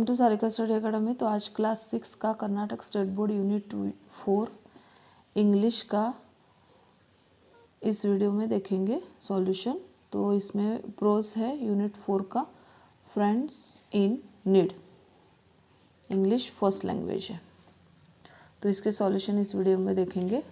Welcome to Sarika study academy. तो आज class 6 का Karnataka state board unit 4 English का इस वीडियो में देखेंगे सॉल्यूशन। तो इसमें प्रोज है यूनिट 4 का, friends in need, English first language है। तो इसके सॉल्यूशन इस वीडियो में देखेंगे।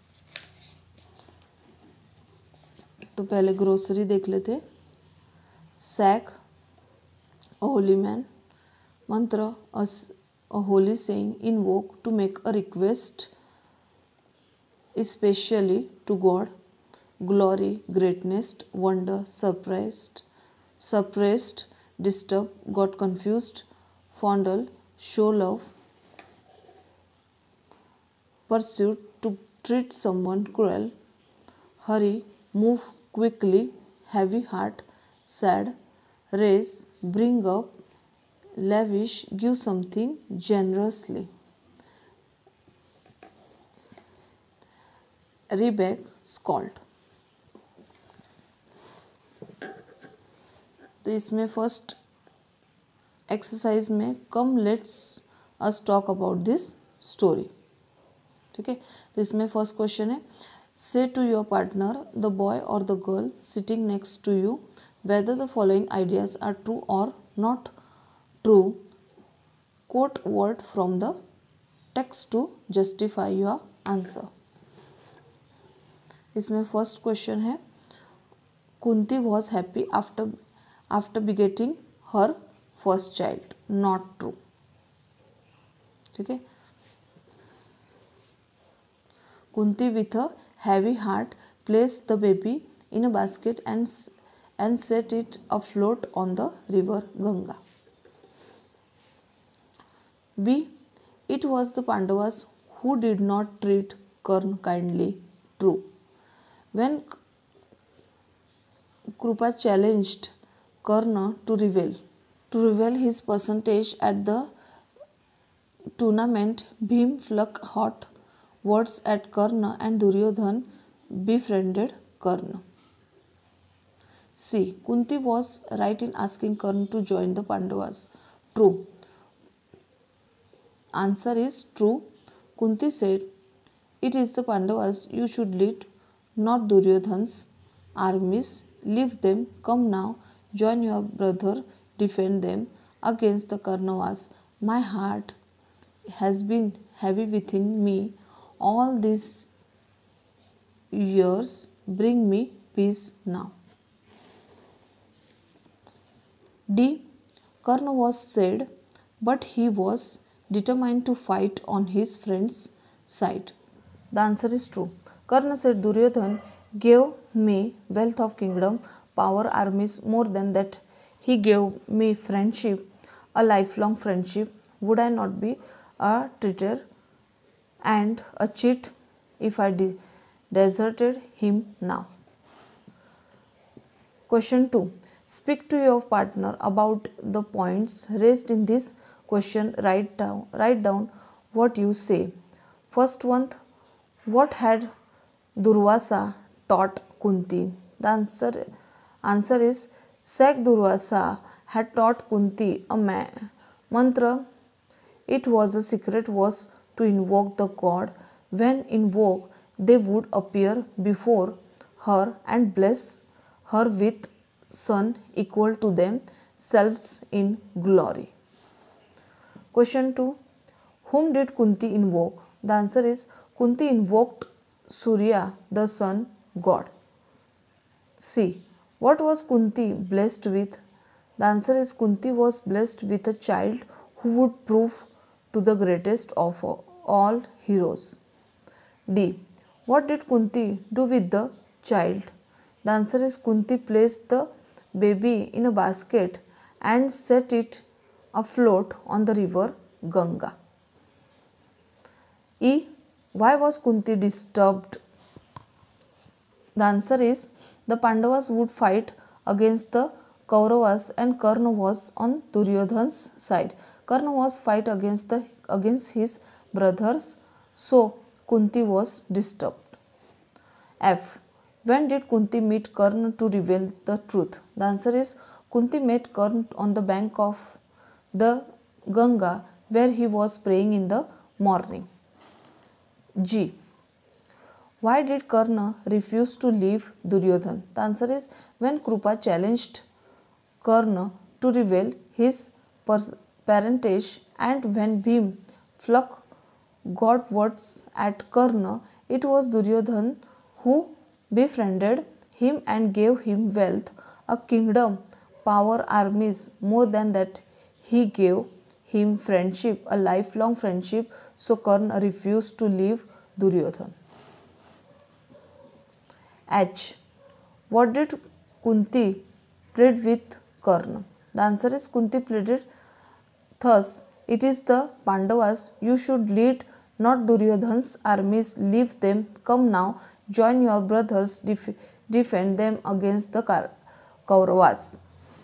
तो पहले ग्रोसरी देख लेते। Sage, a holy man. Mantra, a holy saying invoked to make a request, especially to God. Glory, greatness, wonder, suppressed, disturb, got confused. Fondle, show love. Pursuit, to treat someone cruel. Hurry, move quickly. Heavy heart, sad. Raise, bring up. Lavish, give something generously. Rebuke, scold. तो इसमें first exercise में come let's us talk about this story. ठीक है, तो इसमें first question है, say to your partner the boy और the girl sitting next to you whether the following ideas are true or not true. Quote word from the text to justify your answer. इसमें first question है, Kunti was happy after begetting her first child. Not true. ठीक है, Kunti with a heavy heart placed the baby in a basket and set it afloat on the river Ganga. B. It was the Pandavas who did not treat Karna kindly. True. When Krupa challenged Karna to reveal his percentage at the tournament, Bhim flung hot words at Karna and Duryodhan befriended Karna. C. Kunti was right in asking Karna to join the Pandavas. True. Answer is true. Kunti said, "It is the Pandavas you should lead, not Duryodhan's armies. Leave them. Come now, join your brother, defend them against the Kauravas. My heart has been heavy within me all these years. Bring me peace now." D. Karna was sad, but he was determined to fight on his friend's side. The answer is true. Karna said, Duryodhan gave me wealth of kingdom, power, armies. More than that, he gave me friendship, a lifelong friendship. Would I not be a traitor and a cheat if I deserted him now? Question 2. Speak to your partner about the points raised in this question. Write down what you say. First one, what had Durvasa taught Kunti? The answer is Sek Durvasa had taught Kunti a mantra. It was a secret was to invoke the god. When invoked, they would appear before her and bless her with son equal to themselves in glory. Question 2. Whom did Kunti invoke? The answer is Kunti invoked Surya, the sun god. C. What was Kunti blessed with? The answer is Kunti was blessed with a child who would prove to the greatest of all heroes. D. What did Kunti do with the child? The answer is Kunti placed the baby in a basket and set it afloat on the river Ganga. E. Why was Kunti disturbed? The answer is the Pandavas would fight against the Kauravas and Karna was on Duryodhan's side. Karna was fight against his brothers, so Kunti was disturbed. F. When did Kunti meet Karna to reveal the truth? The answer is Kunti met Karna on the bank of the Ganga where he was praying in the morning. G. Why did Karna refuse to leave Duryodhan? The answer is when Krupa challenged Karna to reveal his parentage, and when Bhim flung got words at Karna, it was Duryodhan who befriended him and gave him wealth, a kingdom, power, armies. More than that, he gave him friendship, a lifelong friendship. So Karna refused to leave Duryodhan. H. What did Kunti plead with Karna? The answer is Kunti pleaded thus, it is the Pandavas you should lead, not Duryodhan's armies. Leave them, come now, join your brothers, defend them against the Kauravas.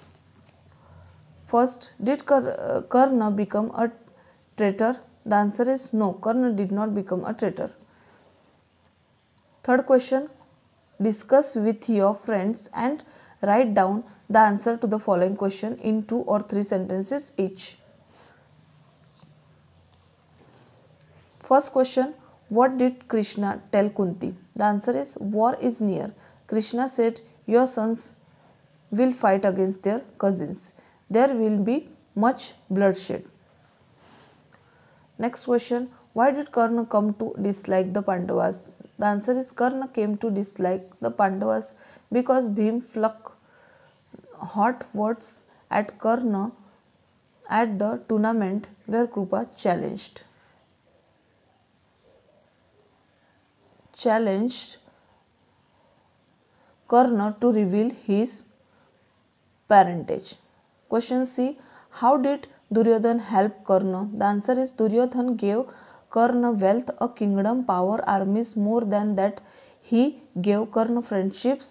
First, did Karna become a traitor? The answer is no, Karna did not become a traitor. Third question, discuss with your friends and write down the answer to the following question in 2 or 3 sentences each. First question, what did Krishna tell Kunti? The answer is war is near. Krishna said your sons will fight against their cousins. There will be much bloodshed. Next question, why did Karna come to dislike the Pandavas? The answer is Karna came to dislike the Pandavas because Bhim flung hot words at Karna at the tournament where Krupa challenged Karna to reveal his parentage. Question C. How did Duryodhan help Karna? The answer is Duryodhan gave Karna wealth, a kingdom, power, armies. More than that, he gave Karna friendship,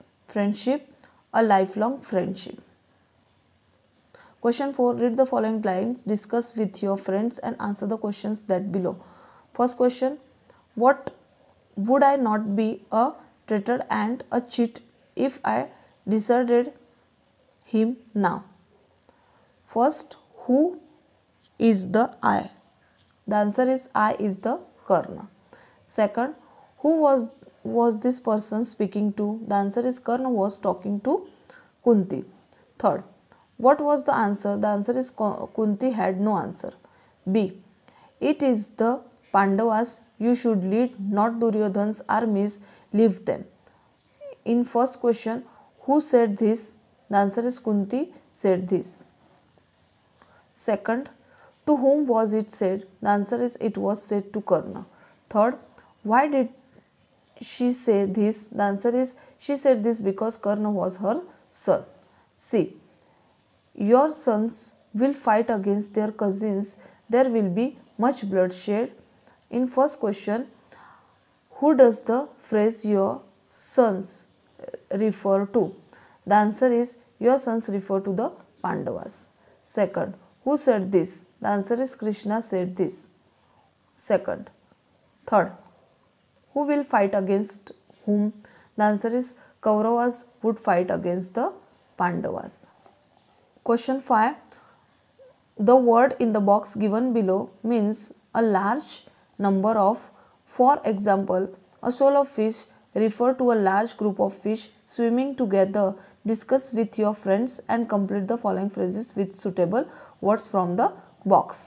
a lifelong friendship. Question 4. Read the following lines, discuss with your friends and answer the questions that below. First question, what would I not be a traitor and a cheat if I deserted him now? First, who is the I? The answer is I is the Karna. Second, who was this person speaking to? The answer is Karna was talking to Kunti. Third, what was the answer? The answer is Kunti had no answer. B. It is the Pandavas you should lead, not Duryodhan's armies. Leave them. In first question, who said this? The answer is Kunti said this. Second, to whom was it said? The answer is it was said to Karna. Third, why did she say this? The answer is she said this because Karna was her son. C. Your sons will fight against their cousins. There will be much bloodshed. In first question, who does the phrase your sons refer to? The answer is your sons refer to the Pandavas. Second, who said this? The answer is Krishna said this. Second. Third, who will fight against whom? The answer is Kauravas would fight against the Pandavas. Question 5. The word in the box given below means a large number of. For example, a shoal of fish refer to a large group of fish swimming together. Discuss with your friends and complete the following phrases with suitable words from the box.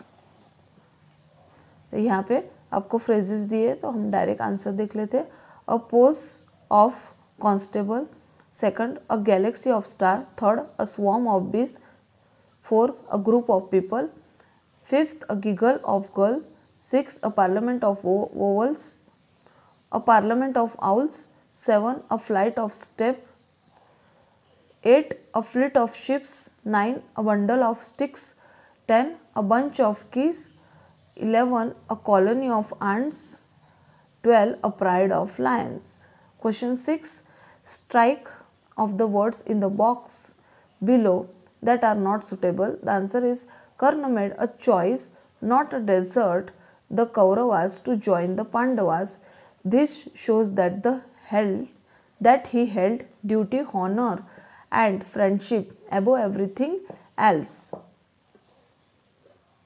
तो यहाँ पे आपको phrases दिए तो हम direct answer देख लेते हैं. A post of constable. Second, a galaxy of star. Third, a swarm of bees. Fourth, a group of people. Fifth, a giggle of girl. Sixth, a parliament of owls. A parliament of owls. 7, a flight of steps. 8, a fleet of ships. 9, a bundle of sticks. 10, a bunch of keys. 11, a colony of ants. 12, a pride of lions. Question 6, strike of the words in the box below that are not suitable. The answer is Karna made a choice not to desert the Kauravas to join the Pandavas. This shows that he held duty, honor and friendship above everything else.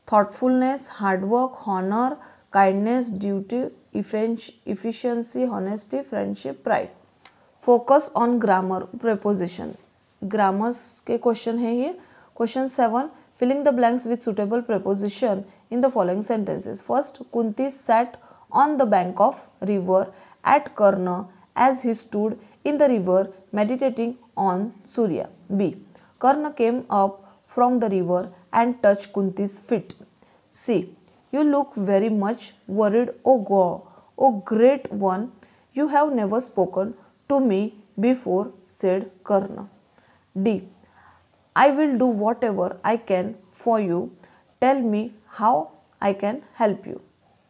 thoughtfulness, hard work, honor, kindness, duty, efficiency, honesty, friendship, pride. Focus on grammar preposition, grammars के question है ये. Question 7, filling the blanks with suitable preposition in the following sentences. First, Kunti sat on the bank of river at Karna as he stood in the river meditating on Surya. B. Karna came up from the river and touched Kunti's feet. C. You look very much worried, O God, O great one. You have never spoken to me before, said Karna. D. I will do whatever I can for you. Tell me how I can help you.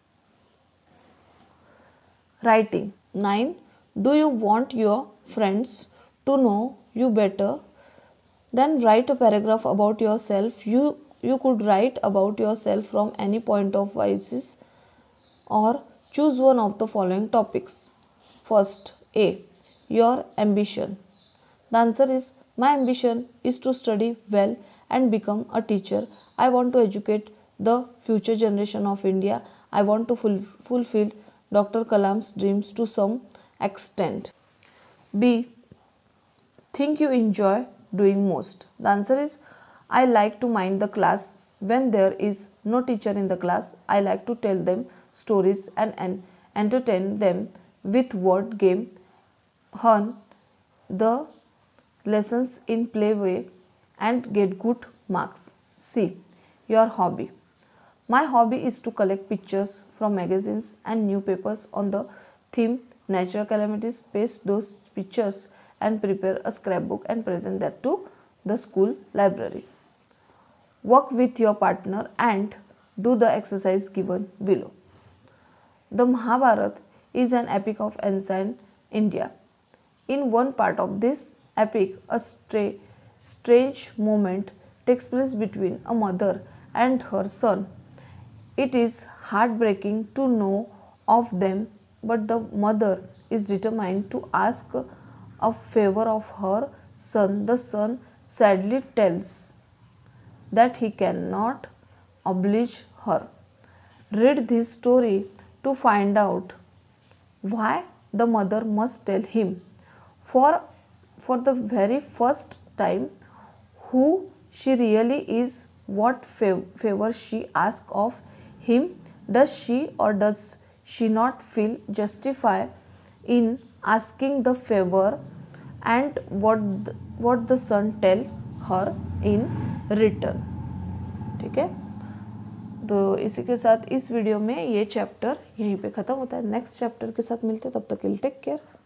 Writing. 9. Do you want your friends to know you better? Then write a paragraph about yourself. You could write about yourself from any point of view or choose one of the following topics. First, A. Your ambition. The answer is, my ambition is to study well and become a teacher. I want to educate the future generation of India. I want to fulfill Dr. Kalam's dreams to some extent. B. Think you enjoy doing most. The answer is, I like to mind the class when there is no teacher in the class. I like to tell them stories and entertain them with word game, learn the lessons in play way and get good marks. C. Your hobby. My hobby is to collect pictures from magazines and newspapers on the theme natural calamities, paste those pictures and prepare a scrapbook and present that to the school library. Work with your partner and do the exercise given below. The Mahabharata is an epic of ancient India. In one part of this epic, a strange moment takes place between a mother and her son. It is heartbreaking to know of them, but the mother is determined to ask a favor of her son. The son sadly tells that he cannot oblige her. Read this story to find out why the mother must tell him for the very first time who she really is, what favor she asks of him. Does she or does she not feel justified in asking the favor, and what the son tell her in return. ठीक है, तो इसी के साथ इस video में ये chapter यहीं पे ख़त्म होता है. नेक्स्ट चैप्टर के साथ मिलते हैं, तब तक के लिए टेक केयर.